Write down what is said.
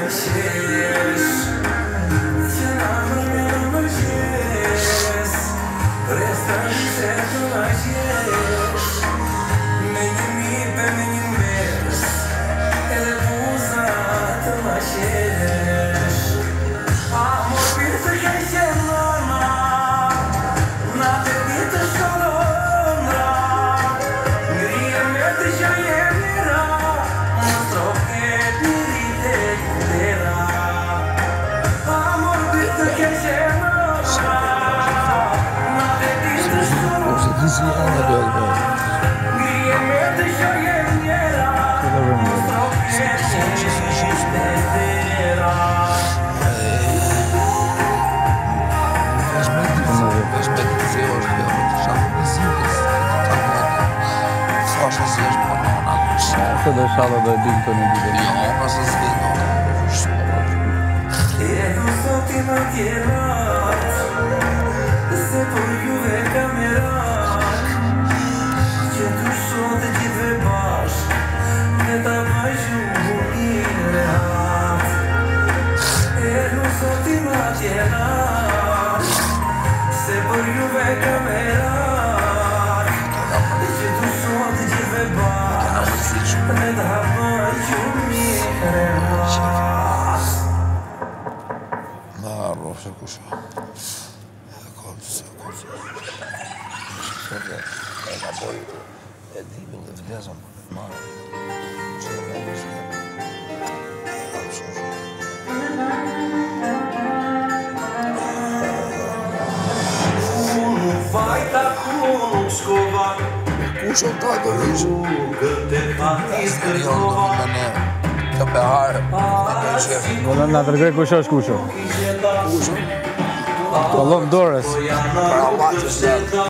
Să dă șală de Dinton în video. Eu am să zic, nu știu. Roșă cu șa. Colț. E înapoi. E dibil de viteză, mă. Ce e mai mișcă? Nu vai da cum scova. Kušao tako više. Iskreno mene. Da pe harë. Volem na tregoj kush është kusho. Kušao. Po llov dorës. Para